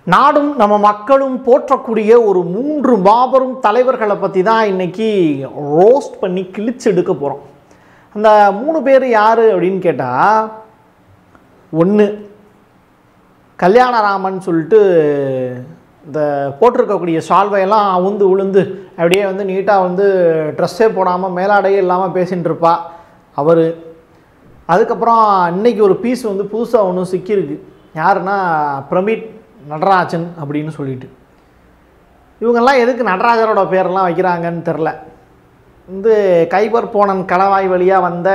நாடும் நம்ம மக்களும் போற்றக்கூடிய ஒரு 3 மாபெரும் தலைவர்களை பற்றி தான் இன்றைக்கி ரோஸ்ட் பண்ணி கிழிச்சு எடுக்க போகிறோம். அந்த 3 பேர் யார் அப்படின்னு கேட்டால், ஒன்று கல்யாணராமன் சொல்லிட்டு இந்த போட்டிருக்கக்கூடிய சால்வையெல்லாம் உந்து உளுந்து அப்படியே நீட்டாக ட்ரெஸ்ஸே போடாமல் மேலாடையே இல்லாமல் பேசிகிட்டு இருப்பா அவர். அதுக்கப்புறம் இன்றைக்கி ஒரு பீஸ் புதுசாக ஒன்று சிக்கியிருக்கு. யாருன்னா பிரமிட் நடராஜன் அப்படின்னு சொல்லிட்டு. இவங்கெல்லாம் எதுக்கு நடராஜரோட பேரெல்லாம் வைக்கிறாங்கன்னு தெரில. கைபர் போனன் கணவாய் வழியாக வந்த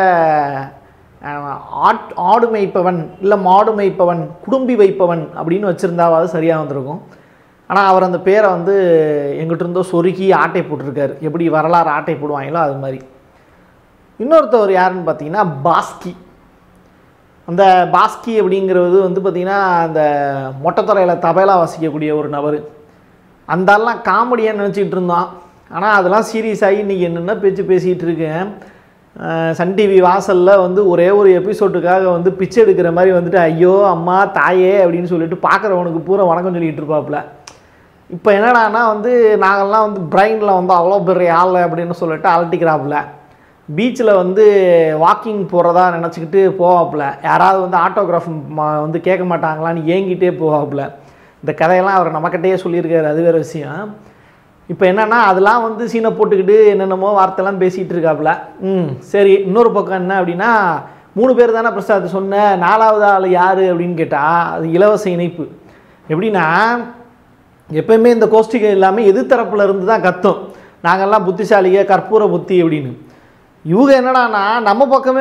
ஆடு மேய்ப்பவன் இல்லை மாடு மேய்ப்பவன் குடும்பி வைப்பவன் அப்படின்னு வச்சுருந்தாவது சரியாக வந்திருக்கும். ஆனால் அவர் அந்த பேரை எங்கிட்ட இருந்தோ சொருக்கி ஆட்டை போட்டிருக்காரு. எப்படி வரலாறு ஆட்டை போடுவாங்களோ அது மாதிரி. இன்னொருத்தவர் யாருன்னு பார்த்தீங்கன்னா பாஸ்கி. அந்த பாஸ்கி அப்படிங்கிறது பார்த்திங்கன்னா அந்த மொட்டைத்துறையில் தபைலா வாசிக்கக்கூடிய ஒரு நபர். அந்தெல்லாம் காமெடியாக நினச்சிக்கிட்டு இருந்தான். ஆனால் அதெல்லாம் சீரியஸ் ஆகி இன்றைக்கி என்னென்ன பேசிகிட்டு இருக்கேன். சன் டிவி வாசலில் ஒரே ஒரு எபிசோட்டுக்காக பிச்சை எடுக்கிற மாதிரி ஐயோ அம்மா தாயே அப்படின்னு சொல்லிட்டு பார்க்குறவனுக்கு பூரா வணக்கம் சொல்லிகிட்டு இருப்பாப்புல. இப்போ என்னடானா நாங்கள்லாம் பிரெயினில் அவ்வளோ பெரிய ஆள் அப்படின்னு சொல்லிட்டு அலட்டிக்கிறாப்புல. பீச்சில் வாக்கிங் போகிறதா நினச்சிக்கிட்டு போவாப்புல. யாராவது ஆட்டோகிராஃப் கேட்க மாட்டாங்களான்னு ஏங்கிட்டே போவாப்புல. இந்த கதையெல்லாம் அவர் நம்மக்கிட்டே சொல்லியிருக்காரு, அது வேறு விஷயம். இப்போ என்னென்னா அதெல்லாம் சீனை போட்டுக்கிட்டு என்னென்னமோ வார்த்தைலாம் பேசிகிட்டு இருக்காப்புல. சரி, இன்னொரு பக்கம் என்ன அப்படின்னா 3 பேர் தானே பிரசாத் சொன்ன, 4வது ஆள் யார் அப்படின்னு கேட்டால் அது இலவச இணைப்பு. எப்படின்னா எப்பயுமே இந்த கோஷ்டிகள் எல்லாமே எதிர்த்தரப்பில் இருந்து தான் கத்தும், நாங்கள்லாம் புத்திசாலிக கற்பூர புத்தி அப்படின்னு. இவங்க என்னடானா நம்ம பக்கமே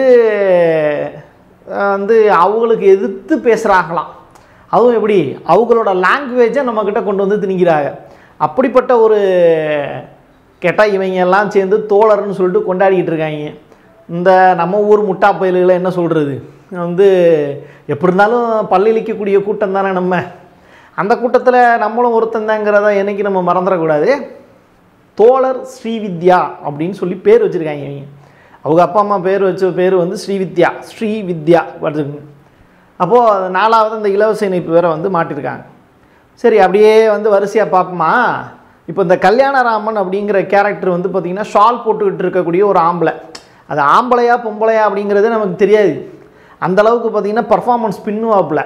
அவங்களுக்கு எதிர்த்து பேசுகிறாங்களாம். அதுவும் எப்படி அவங்களோட லாங்குவேஜை நம்மக்கிட்ட கொண்டு திணிக்கிறாங்க. அப்படிப்பட்ட ஒரு கேட்டால் இவங்க எல்லாம் சேர்ந்து தோழர்னு சொல்லிட்டு கொண்டாடிக்கிட்டு இருக்காங்க. இந்த நம்ம ஊர் முட்டா பயல்களை என்ன சொல்கிறது, எப்படி இருந்தாலும் பல்லிழிக்கக்கூடிய கூட்டம் தானே நம்ம. அந்த கூட்டத்தில் நம்மளும் ஒருத்தந்தாங்கிறத என்றைக்கு நம்ம மறந்துடக்கூடாது. தோழர் ஸ்ரீவித்யா அப்படின்னு சொல்லி பேர் வச்சுருக்காங்க. அவங்க அப்பா அம்மா பேர் வச்ச பேர் ஸ்ரீவித்யா வருது. அப்போது 4வது அந்த இலவச இணைப்பு வேறு மாட்டிருக்காங்க. சரி, அப்படியே வரிசையாக பார்ப்போமா. இப்போ இந்த கல்யாணராமன் அப்படிங்கிற கேரக்டர் பார்த்திங்கன்னா ஷால் போட்டுக்கிட்டு இருக்கக்கூடிய ஒரு ஆம்பளை. அது ஆம்பளையா பொம்பளையா அப்படிங்கிறது நமக்கு தெரியாது. அந்தளவுக்கு பார்த்திங்கன்னா பர்ஃபார்மன்ஸ் பின்னுவாப்பில்.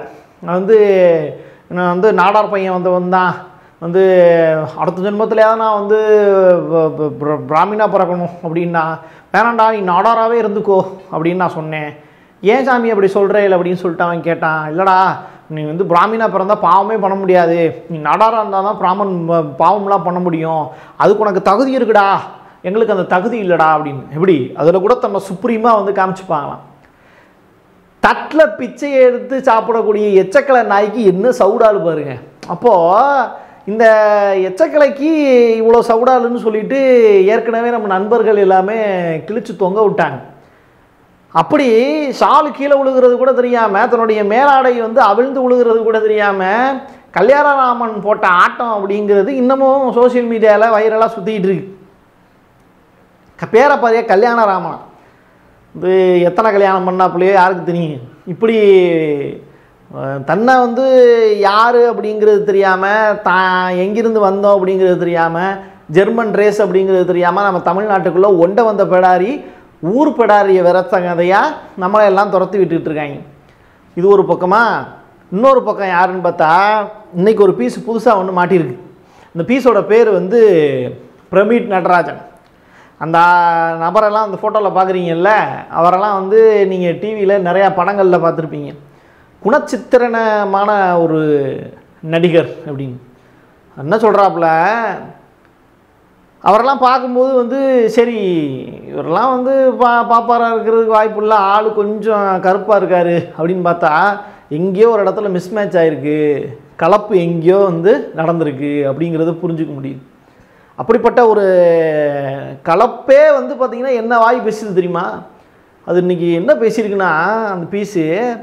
நான் நாடார் பையன் வந்தான் அடுத்த ஜென்மத்திலேயாவது நான் பிராமினா பிறக்கணும் அப்படின்னா, வேணாண்டா நீ நாடாராகவே இருந்துக்கோ அப்படின்னு நான் சொன்னேன். ஏன் சாமி அப்படி சொல்கிறேன் அப்படின்னு சொல்லிட்டு அவன் கேட்டான். இல்லைடா, நீ பிராமினா பிறந்தால் பாவமே பண்ண முடியாது, நீ நாடாராக இருந்தால் தான் பாவம்லாம் பண்ண முடியும், அதுக்கு உனக்கு தகுதி இருக்குடா, எங்களுக்கு அந்த தகுதி இல்லைடா அப்படின்னு. எப்படி அதில் கூட தன்னை சுப்ரீமாக காமிச்சுப்பாங்களாம். தட்டில் பிச்சையை எடுத்து சாப்பிடக்கூடிய எச்சக்கலை நாய்க்கு என்ன சவுடாலு பாருங்க. அப்போது இந்த எச்சக்கலைக்கு இவ்வளோ சவுடாலுன்னு சொல்லிட்டு ஏற்கனவே நம்ம நண்பர்கள் எல்லாமே கிழிச்சு தொங்க விட்டாங்க. அப்படி ஷாலு கீழே விழுகிறது கூட தெரியாமல், தன்னுடைய மேலாடை அவிழ்ந்து விழுகிறது கூட தெரியாமல் கல்யாணராமன் போட்ட ஆட்டம் அப்படிங்கிறது இன்னமும் சோசியல் மீடியாவில் வைரலாக சுற்றிக்கிட்டு இருக்கு. பேரை பாரியா கல்யாணராமன். எத்தனை கல்யாணம் பண்ணாப்புலையோ யாருக்கு தெரியும். இப்படி தன்னை யார் அப்படிங்கிறது தெரியாமல், தான் எங்கிருந்து வந்தோம் அப்படிங்கிறது தெரியாமல், ஜெர்மன் ரேஸ் அப்படிங்கிறது தெரியாமல் நம்ம தமிழ்நாட்டுக்குள்ளே ஒண்டை வந்த பெடாரி ஊர் பெடாரியை விரத்தங்கதையாக நம்மளையெல்லாம் துரத்தி விட்டுக்கிட்டு இருக்காங்க. இது ஒரு பக்கமாக. இன்னொரு பக்கம் யாருன்னு பார்த்தா, இன்றைக்கி ஒரு பீஸ் புதுசாக ஒன்று மாட்டியிருக்கு. இந்த பீஸோட பேர் பிரமிட் நடராஜன். அந்த நபரெல்லாம் அந்த ஃபோட்டோவில் பார்க்குறீங்கல்ல, அவரெல்லாம் நீங்கள் டிவியில் நிறையா படங்களில் பார்த்துருப்பீங்க. குணச்சித்திரனமான ஒரு நடிகர் அப்படின்னு என்ன சொல்கிறாப்புல. அவரெல்லாம் பார்க்கும்போது சரி இவரெல்லாம் பாப்பாராக இருக்கிறதுக்கு வாய்ப்பு இல்லை, ஆள் கொஞ்சம் கருப்பாக இருக்கார் அப்படின்னு பார்த்தா எங்கேயோ ஒரு இடத்துல மிஸ்மேட்ச் ஆகிருக்கு, கலப்பு எங்கேயோ நடந்திருக்கு அப்படிங்கிறத புரிஞ்சுக்க முடியுது. அப்படிப்பட்ட ஒரு கலப்பே பார்த்திங்கன்னா என்ன வாய் பேசுது தெரியுமா. அது இன்றைக்கி என்ன பேசியிருக்குன்னா, அந்த பீஸு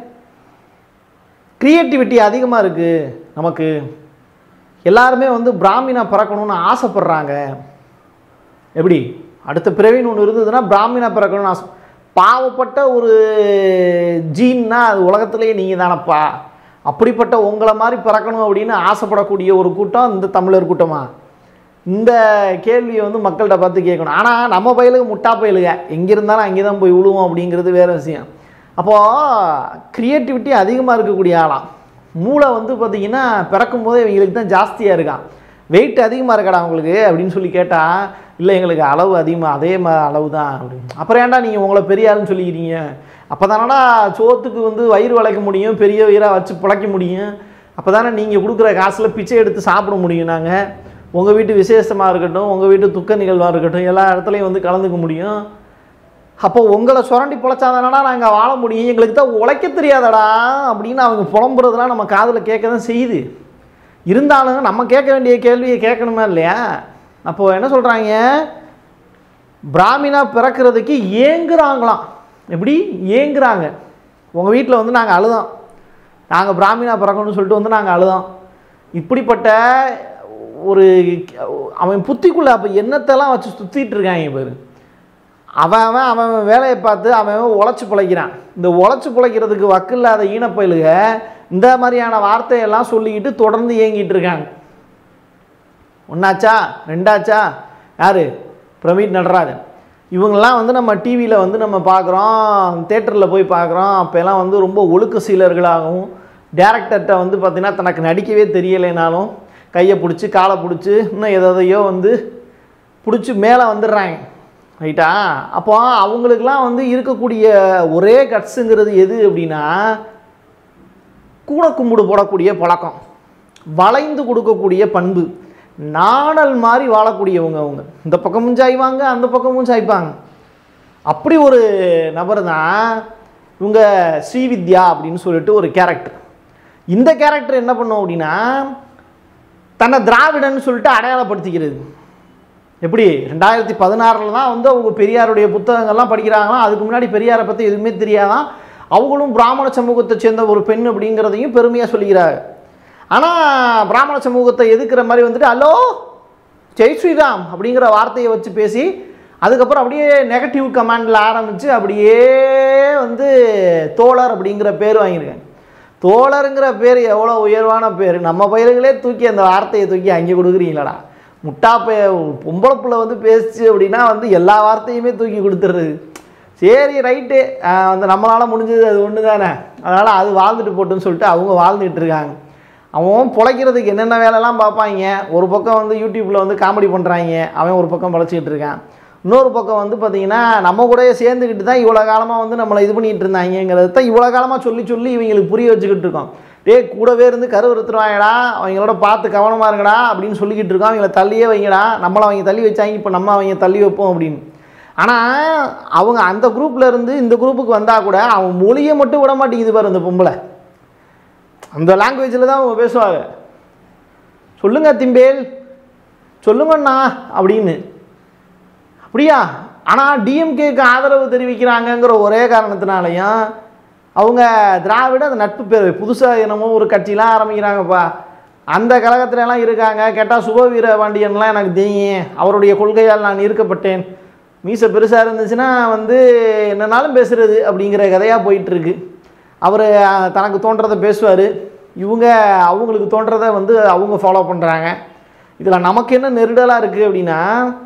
க்ரியேட்டிவிட்டி அதிகமாக இருக்குது. நமக்கு எல்லாருமே பிராமினா பிறக்கணும்னு ஆசைப்படுறாங்க. எப்படி அடுத்த பிறவின்னு ஒன்று இருந்ததுன்னா பிராமினா பிறக்கணும்னு ஆசை. பாவப்பட்ட ஒரு ஜீன்னா அது உலகத்திலேயே நீங்கள் தானப்பா. அப்படிப்பட்ட உங்களை மாதிரி பிறக்கணும் அப்படின்னு ஆசைப்படக்கூடிய ஒரு கூட்டம் இந்த தமிழர் கூட்டமா? இந்த கேள்வியை வந்து மக்கள்கிட்ட பார்த்து கேட்கணும். ஆனால் நம்ம பயிலுக்கு முட்டா பயிலுங்க, எங்கே இருந்தாலும் அங்கே தான் போய் விழுவோம் அப்படிங்கிறது வேறு விஷயம். அப்போது க்ரியேட்டிவிட்டி அதிகமாக இருக்கக்கூடிய ஆளாம். மூளை வந்து பார்த்திங்கன்னா பிறக்கும் போதே இவங்களுக்கு தான் ஜாஸ்தியாக இருக்கான். வெயிட் அதிகமாக இருக்காடா அவங்களுக்கு அப்படின்னு சொல்லி கேட்டால், இல்லை எங்களுக்கு அளவு அதிகமாக அதே அளவு தான் அப்படின்னு. அப்புறம் ஏன்டா நீங்கள் உங்களை பெரிய ஆளுன்னு சொல்லிக்கிறீங்க? அப்போ தானடா சோத்துக்கு வந்து வயிறு வளைக்க முடியும், பெரிய வயிறாக வச்சு பிழைக்க முடியும். அப்போ தானே நீங்கள் கொடுக்குற காசில் பிச்சை எடுத்து சாப்பிட முடியும். நாங்கள் உங்கள் வீட்டு விசேஷமாக இருக்கட்டும், உங்கள் வீட்டு துக்க நிகழ்வாக இருக்கட்டும், எல்லா இடத்துலையும் வந்து கலந்துக்க முடியும். அப்போ உங்களை சுரண்டி பொழைச்சாதானடா நாங்கள் வாழ முடியும், எங்களுக்கு தான் உழைக்க தெரியாதடா அப்படின்னு அவங்க புலம்புறதுலாம் நம்ம காதில் கேட்க தான் செய்யுது. இருந்தாலும் நம்ம கேட்க வேண்டிய கேள்வியை கேட்கணுமா இல்லையா? அப்போது என்ன சொல்கிறாங்க, பிராமினா பிறக்கிறதுக்கு ஏங்குறாங்களாம். எப்படி ஏங்குறாங்க? உங்கள் வீட்டில் வந்து நாங்கள் அழுதோம், நாங்கள் பிராமினா பிறக்கணும்னு சொல்லிட்டு வந்து நாங்கள் அழுதோம். இப்படிப்பட்ட ஒரு அவன் புத்திக்குள்ளே அப்போ எண்ணத்தெல்லாம் வச்சு சுற்றிட்டு இருக்காங்க பேர். அவன் வேலையை பார்த்து அவன் உழைச்சி பிழைக்கிறான். இந்த உழைச்சி பிழைக்கிறதுக்கு வக்கில்லாத ஈனப்பயிலுக இந்த மாதிரியான வார்த்தையெல்லாம் சொல்லிக்கிட்டு தொடர்ந்து இயங்கிட்டு இருக்காங்க. ஒன்றாச்சா ரெண்டாச்சா? யார்? பிரமிட் நடராஜன். இவங்கெல்லாம் வந்து நம்ம டிவியில் வந்து நம்ம பார்க்குறோம், தேட்டரில் போய் பார்க்குறோம். அப்போல்லாம் வந்து ரொம்ப ஒழுக்க சீலர்களாகவும், டேரக்டர்கிட்ட வந்து பார்த்திங்கன்னா தனக்கு நடிக்கவே தெரியலைனாலும் கையை பிடிச்சி காலை பிடிச்சி இன்னும் எதையோ வந்து பிடிச்சி மேலே வந்துடுறாங்க. ரைட்டா? அப்போ அவங்களுக்கெல்லாம் வந்து இருக்கக்கூடிய ஒரே கட்ஸுங்கிறது எது அப்படின்னா, கூட கும்பிடு போடக்கூடிய பழக்கம், வளைந்து கொடுக்கக்கூடிய பண்பு, நாணல் மாதிரி வாழக்கூடியவங்க. அவங்க இந்த பக்கமும் சாய்வாங்க, அந்த பக்கமும் சாய்ப்பாங்க. அப்படி ஒரு நபர் தான் இவங்க ஸ்ரீவித்யா அப்படின்னு சொல்லிட்டு ஒரு கேரக்டர். இந்த கேரக்டர் என்ன பண்ணும் அப்படின்னா, தன்னை திராவிடன்னு சொல்லிட்டு அடையாளப்படுத்திக்கிறது. எப்படி 2016 தான் வந்து அவங்க பெரியாருடைய புத்தகங்கள்லாம் படிக்கிறாங்களாம். அதுக்கு முன்னாடி பெரியாரை பற்றி எதுவுமே தெரியாதான். அவங்களும் பிராமண சமூகத்தை சேர்ந்த ஒரு பெண் அப்படிங்கிறதையும் பெருமையாக சொல்லிக்கிறாங்க. ஆனால் பிராமண சமூகத்தை எதுக்கிற மாதிரி வந்துட்டு ஹலோ ஜெய் ஸ்ரீராம் அப்படிங்கிற வார்த்தையை வச்சு பேசி, அதுக்கப்புறம் அப்படியே நெகட்டிவ் கமெண்டில் ஆரம்பித்து அப்படியே வந்து தோழர் அப்படிங்கிற பேர் வாங்கியிருக்காங்க. தோழருங்கிற பேர் எவ்வளோ உயர்வான பேர். நம்ம பயிர்களே தூக்கி அந்த வார்த்தையை தூக்கி அங்கே கொடுக்குறீங்களடா. முட்டாப்பைய பொம்பளை பிள்ளை வந்து பேசிச்சு அப்படின்னா வந்து எல்லா வார்த்தையுமே தூக்கி கொடுத்துட்றது. சரி ரைட்டு, வந்து நம்மளால் முடிஞ்சது அது ஒன்று தானே, அதனால் அது வாழ்ந்துட்டு போட்டுன்னு சொல்லிட்டு அவங்க வாழ்ந்துட்டு இருக்காங்க. அவன் பிழைக்கிறதுக்கு என்னென்ன வேலைலாம் பார்ப்பாங்க. ஒரு பக்கம் வந்து யூடியூப்பில் வந்து காமெடி பண்ணுறாங்க, அவன் ஒரு பக்கம் பிழைச்சிக்கிட்டு இருக்கான். இன்னொரு பக்கம் வந்து பார்த்திங்கன்னா நம்ம கூட சேர்ந்துக்கிட்டு தான் இவ்வளோ காலமாக வந்து நம்மளை இது பண்ணிகிட்டு இருந்தாங்கிறது தான் இவ்வளோ காலமாக சொல்லி சொல்லி இவங்களுக்கு புரிய வச்சுக்கிட்டு இருக்கோம். கூடவே இருந்து கருவறுத்துருவாங்கடா, அவங்களோட பார்த்து கவனமாக இருங்கடா அப்படின்னு சொல்லிக்கிட்டு இருக்கோம். அவங்கள தள்ளியே வைங்கடா, நம்மளை அவங்க தள்ளி வச்சாங்க, இப்போ நம்ம அவங்க தள்ளி வைப்போம் அப்படின்னு. ஆனால் அவங்க அந்த குரூப்பில் இருந்து இந்த குரூப்புக்கு வந்தால் கூட அவன் மொழியை மட்டும் விட மாட்டேங்குது பாரு. அந்த பொம்பளை அந்த லாங்குவேஜில் தான் அவங்க பேசுவாங்க. சொல்லுங்க திம்பேல், சொல்லுங்கண்ணா அப்படின்னு. அப்படியா? ஆனால் டிஎம்கேக்கு ஆதரவு தெரிவிக்கிறாங்கங்கிற ஒரே காரணத்தினாலையும் அவங்க திராவிட அந்த நட்பு பேர் புதுசாக என்னமோ ஒரு கட்சியெலாம் ஆரம்பிக்கிறாங்கப்பா. அந்த கழகத்துலலாம் இருக்காங்க. கேட்டால் சுபவீர பாண்டியன்லாம் எனக்கு தெரியும், அவருடைய கொள்கையால் நான் ஈர்க்கப்பட்டேன், மீசை பெருசாக இருந்துச்சுன்னா வந்து என்னன்னாலும் பேசுகிறது அப்படிங்கிற கதையாக போயிட்டுருக்கு. அவர் தனக்கு தோன்றதை பேசுவார், இவங்க அவங்களுக்கு தோன்றதை வந்து அவங்க ஃபாலோ பண்ணுறாங்க. இதில் நமக்கு என்ன நெருடலாக இருக்குது அப்படின்னா,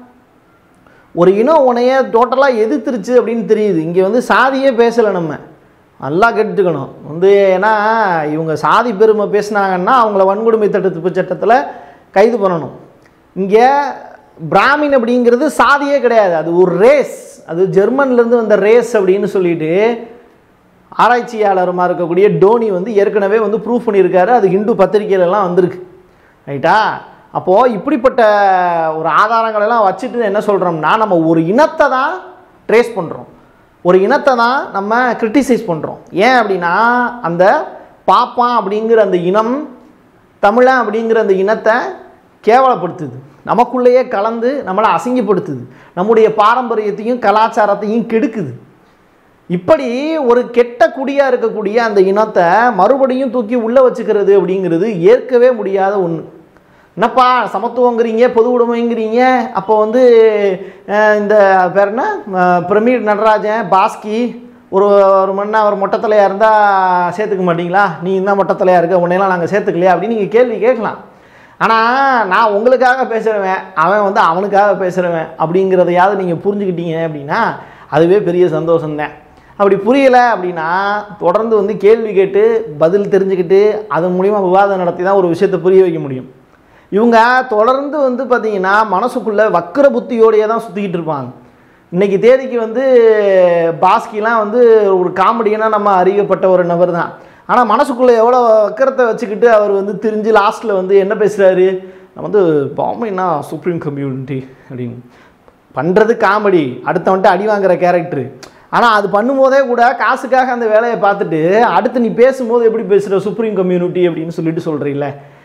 ஒரு இனம் உனைய டோட்டலாக எதிர்த்துருச்சு அப்படின்னு தெரியுது. இங்கே வந்து சாதியே பேசலை. நம்ம நல்லா கேட்டுக்கணும் வந்து, ஏன்னா இவங்க சாதி பெருமை பேசினாங்கன்னா அவங்கள வன்கொடுமை தடுப்பு சட்டத்தில் கைது பண்ணணும். இங்கே பிராமின் அப்படிங்கிறது சாதியே கிடையாது, அது ஒரு ரேஸ். அது ஜெர்மன்லேருந்து வந்த ரேஸ் அப்படின்னு சொல்லிட்டு ஆராய்ச்சியாளருமா இருக்கக்கூடிய டோனி வந்து ஏற்கனவே வந்து ப்ரூஃப் பண்ணியிருக்காரு. அது ஹிந்து பத்திரிகையிலலாம் வந்திருக்கு. ரைட்டா? அப்போது இப்படிப்பட்ட ஒரு ஆதாரங்களெல்லாம் வச்சுட்டு என்ன சொல்கிறோம்னா, நம்ம ஒரு இனத்தை தான் ட்ரேஸ் பண்ணுறோம், ஒரு இனத்தை தான் நம்ம கிரிட்டிசைஸ் பண்ணுறோம். ஏன் அப்படின்னா, அந்த பாப்பான் அப்படிங்கிற அந்த இனம் தமிழன் அப்படிங்கிற அந்த இனத்தை கேவலப்படுத்துது, நமக்குள்ளேயே கலந்து நம்மளை அசிங்கப்படுத்துது, நம்முடைய பாரம்பரியத்தையும் கலாச்சாரத்தையும் கெடுக்குது. இப்படி ஒரு கெட்ட குடியாக இருக்கக்கூடிய அந்த இனத்தை மறுபடியும் தூக்கி உள்ளே வச்சுக்கிறது அப்படிங்கிறது ஏற்கவே முடியாத ஒன்று. என்னப்பா சமத்துவங்கிறீங்க, பொது உடைமைங்கிறீங்க, அப்போ வந்து இந்த பேர் என்ன பிரமிட் நடராஜன், பாஸ்கி, ஒரு மண்ணா ஒரு மொட்டத்தலையாக இருந்தால் சேர்த்துக்க மாட்டிங்களா? நீ தான் மொட்டத்தலையாக இருக்க, உன்னையெல்லாம் நாங்கள் சேர்த்துக்கலையா அப்படின்னு நீங்கள் கேள்வி கேட்கலாம். ஆனால் நான் உங்களுக்காக பேசுகிறவன், அவன் வந்து அவனுக்காக பேசுகிறவன் அப்படிங்கிறதையாவது நீங்கள் புரிஞ்சுக்கிட்டீங்க அப்படின்னா அதுவே பெரிய சந்தோஷம்தான். அப்படி புரியலை அப்படின்னா தொடர்ந்து வந்து கேள்வி கேட்டு பதில் தெரிஞ்சுக்கிட்டு அதன் மூலிமா விவாதம் நடத்தி தான் ஒரு விஷயத்தை புரிய வைக்க முடியும். இவங்க தொடர்ந்து வந்து பார்த்திங்கன்னா மனசுக்குள்ளே வக்கர புத்தியோடையே தான் சுற்றிக்கிட்டு இருப்பாங்க. இன்றைக்கி தேதிக்கு வந்து பாஸ்கிலாம் வந்து ஒரு காமெடியனாக நம்ம அறியப்பட்ட ஒரு நபர் தான். ஆனால் மனசுக்குள்ளே எவ்வளோ வக்கரத்தை வச்சுக்கிட்டு அவர் வந்து திரிஞ்சு லாஸ்ட்டில் வந்து என்ன பேசுகிறாரு, நான் வந்து பாம்பேனா சுப்ரீம் கம்யூனிட்டி அப்படின்னு பண்ணுறது காமெடி, அடுத்தவன்ட்டு அடி வாங்குகிற கேரக்டரு. ஆனால் அது பண்ணும்போதே கூட காசுக்காக அந்த வேலையை பார்த்துட்டு அடுத்து நீ பேசும்போது எப்படி பேசுகிற சுப்ரீம் கம்யூனிட்டி அப்படின்னு சொல்லிட்டு சொல்கிறீல்ல.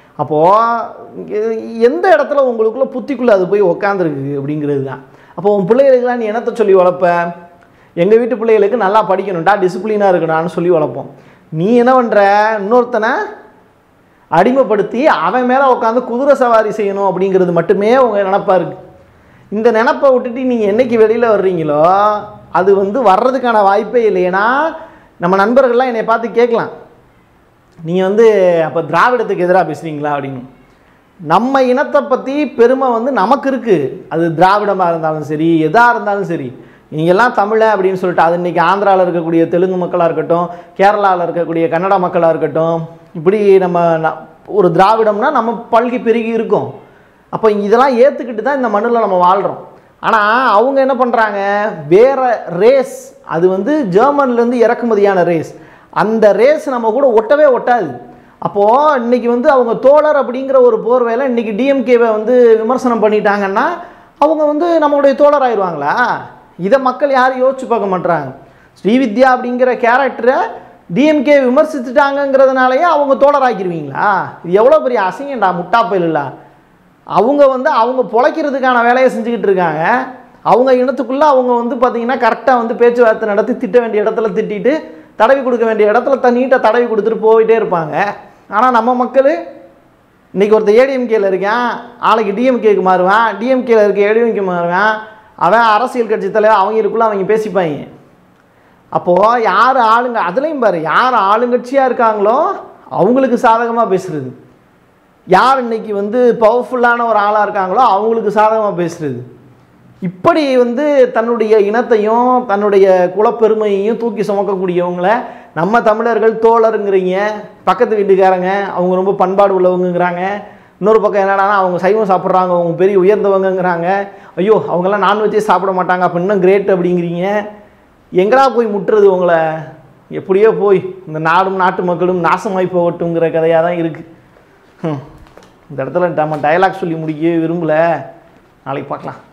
அப்போது எந்த இடத்துல உங்களுக்குள்ளே புத்திக்குள்ளே அது போய் உக்காந்துருக்கு அப்படிங்கிறது தான். அப்போ உன் பிள்ளைகளுக்கெல்லாம் நீ என்னத்தை சொல்லி வளர்ப்ப? எங்கள் வீட்டு பிள்ளைகளுக்கு நல்லா படிக்கணும்டா, டிசிப்ளினாக இருக்கணும்னு சொல்லி வளர்ப்போம். நீ என்ன பண்ணுற, இன்னொருத்தனை அடிமைப்படுத்தி அவன் மேலே உட்காந்து குதிரை சவாரி செய்யணும் அப்படிங்கிறது மட்டுமே உங்கள் நினப்பாக இருக்குது. இந்த நினப்பை விட்டுட்டு நீங்கள் என்றைக்கு வெளியில் வர்றீங்களோ அது வந்து வர்றதுக்கான வாய்ப்பே இல்லை. ஏன்னா நம்ம நண்பர்கள்லாம் என்னை பார்த்து கேட்கலாம், நீங்கள் வந்து அப்போ திராவிடத்துக்கு எதிராக பேசுகிறீங்களா அப்படின்னு. நம்ம இனத்தை பற்றி பெருமை வந்து நமக்கு இருக்குது. அது திராவிடமாக இருந்தாலும் சரி, எதாக இருந்தாலும் சரி. நீங்கள்லாம் தமிழை அப்படின்னு சொல்லிட்டு அது இன்றைக்கி ஆந்திராவில் இருக்கக்கூடிய தெலுங்கு மக்களாக இருக்கட்டும், கேரளாவில் இருக்கக்கூடிய கன்னட மக்களாக இருக்கட்டும், இப்படி நம்ம ஒரு திராவிடம்னா நம்ம பல்கி பெருகி இருக்கோம். அப்போ இதெல்லாம் ஏற்றுக்கிட்டு தான் இந்த மண்ணில் நம்ம வாழ்கிறோம். ஆனால் அவங்க என்ன பண்ணுறாங்க, வேறு ரேஸ், அது வந்து ஜெர்மன்லேருந்து இறக்குமதியான ரேஸ், அந்த ரேஸ் நம்ம கூட ஒட்டவே ஒட்டாது. அப்போது இன்றைக்கி வந்து அவங்க தோழர் அப்படிங்கிற ஒரு போர்வேலை இன்றைக்கி டிஎம்கேவை வந்து விமர்சனம் பண்ணிட்டாங்கன்னா அவங்க வந்து நம்மளுடைய தோழர் ஆயிடுவாங்களா? இதை மக்கள் யாரும் யோசிச்சு பார்க்க மாட்டாங்க. ஸ்ரீவித்யா அப்படிங்கிற கேரக்டரை டிஎம்கே விமர்சித்துட்டாங்கிறதுனாலேயே அவங்க தோழராக்கிடுவீங்களா? இது எவ்வளோ பெரிய அசிங்கண்டா, முட்டாப்பயில் இல்லை. அவங்க வந்து அவங்க பொழைக்கிறதுக்கான வேலையை செஞ்சுக்கிட்டு இருக்காங்க. அவங்க இனத்துக்குள்ளே அவங்க வந்து பார்த்திங்கன்னா கரெக்டாக வந்து பேச்சுவார்த்தை நடத்தி திட்ட வேண்டிய இடத்துல திட்டிட்டு தடவி கொடுக்க வேண்டிய இடத்துல நீட்டாக தடவி கொடுத்துட்டு போயிட்டே இருப்பாங்க. ஆனால் நம்ம மக்கள் இன்றைக்கி ஒருத்தர் ஏடிஎம்கேல இருக்கான், நாளைக்கு டிஎம்கேக்கு மாறுவான், டிஎம்கேல இருக்க ஏடிஎம்கே மாறுவான், அவன் அரசியல் கட்சி தலைவர், அவங்களுக்குள்ளே அவங்க பேசிப்பாங்க. அப்போது யார் ஆளுங்க, அதுலேயும் பாரு, யார் ஆளுங்கட்சியாக இருக்காங்களோ அவங்களுக்கு சாதகமாக பேசுகிறது, யார் இன்றைக்கி வந்து பவர்ஃபுல்லான ஒரு ஆளாக இருக்காங்களோ அவங்களுக்கு சாதகமாக பேசுகிறது. இப்படி வந்து தன்னுடைய இனத்தையும் தன்னுடைய குலப்பெருமையையும் தூக்கி சுமக்கக்கூடியவங்கள நம்ம தமிழர்கள் தோழருங்கிறீங்க. பக்கத்து வீட்டுக்காரங்க அவங்க ரொம்ப பண்பாடு உள்ளவங்கிறாங்க. இன்னொரு பக்கம் என்னடானா அவங்க சைவம் சாப்பிட்றாங்க, அவங்க பெரிய உயர்ந்தவங்கிறாங்க. ஐயோ அவங்கெல்லாம் நான்வெஜ்ஜே சாப்பிட மாட்டாங்க, அப்போ இன்னும் கிரேட் அப்படிங்கிறீங்க. எங்கடா போய் முட்டுறது உங்களை? எப்படியோ போய் இந்த நாடும் நாட்டு மக்களும் நாசமாய் போகட்டுங்கிற கதையாக தான் இருக்குது. இந்த இடத்துல நம்ம டயலாக் சொல்லி முடிக்கவே விரும்பலை. நாளைக்கு பார்க்கலாம்.